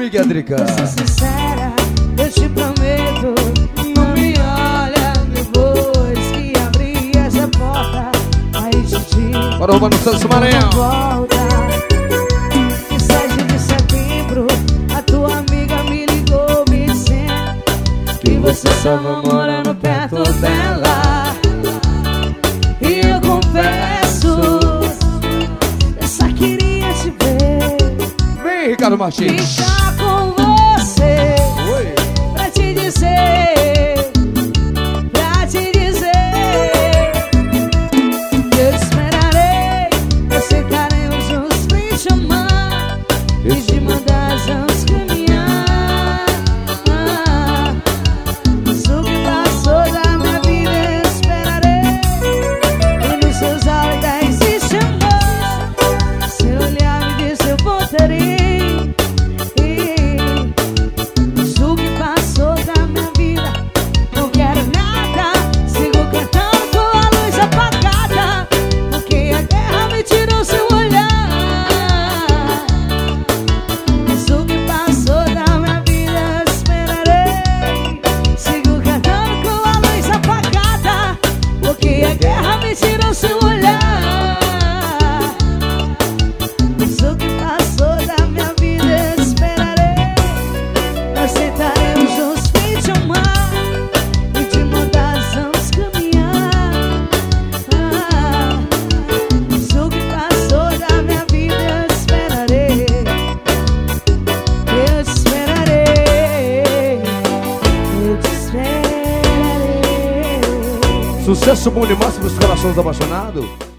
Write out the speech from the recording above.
Miguel Drica. Ser sincera, eu te prometo. Não me olha depois que abrir essa porta. Aí te digo, Bora, Romano Santos Maranhão. volta. Que 7 de setembro a tua amiga me ligou me dizendo que você estava morando perto dela. E eu confesso, eu só queria te ver. Vem, Ricardo Martins. Ficar com você. Oi. Pra te dizer, eu te esperarei. Aceitaremos juntos pra te amar e de mandar juntos caminhar. Isso que passou da minha vida eu esperarei. E nos seus olhos existe amor. Seu olhar me diz eu voltarei. Isso que passou da minha vida, não quero nada. Sigo cantando com a luz apagada, porque a guerra me tirou seu olhar. Isso que passou da minha vida eu esperarei. Sigo cantando com a luz apagada, porque a guerra me tirou seu olhar. Isso que passou da minha vida eu esperarei. Aceitaremos juntos pra te amar e de mudanças vamos caminhar. Isso que passou da minha vida eu esperarei. Eu te esperarei. Eu te esperarei. Sucesso bom demais para os corações apaixonados.